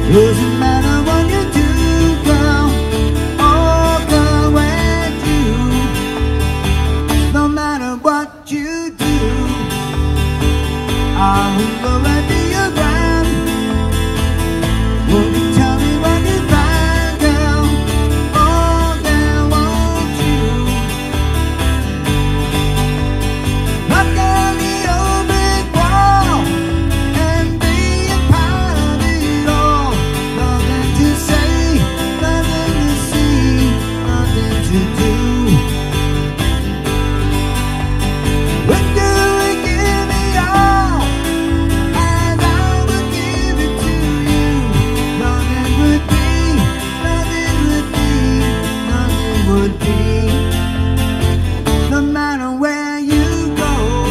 Doesn't matter what you do, girl. Oh, girl, when you, no matter what you do, I will go right to your ground. Won't you tell me what you find, girl? Oh, girl, won't you knock down the old brick wall and be a part of it all? Nothing to say, nothing to see, nothing to do. When do we give me all, and I will give it to you? Nothing would be, nothing would be, nothing would be. No matter where you go,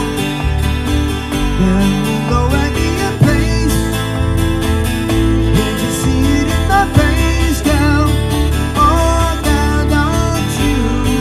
then we'll go and be a place. Can't you see it in my face, girl? Oh, girl, don't you?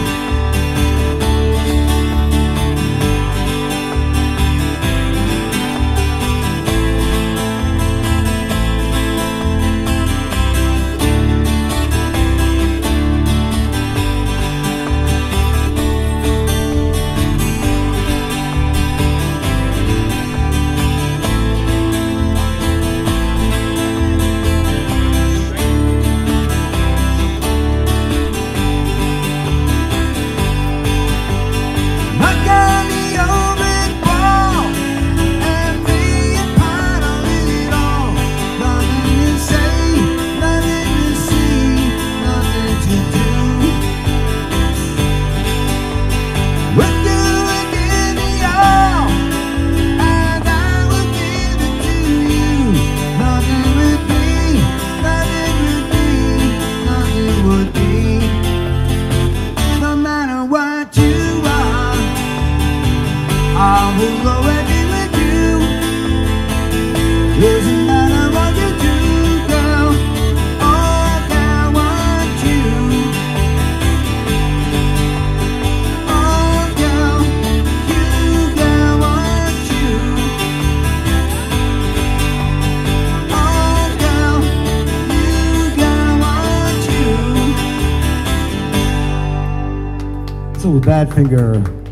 Knock down the old brick wall and be a part of it all. Nothing to say, nothing to see, nothing to do. When do we give me all, and I will give it to you? Nothing would be, nothing would be, nothing would be. No matter what you are, I will go and be with you. Doesn't matter what you do, girl. Oh, girl, want you. Oh, girl, you, girl, want you. Oh, girl, you, girl, want you. So Badfinger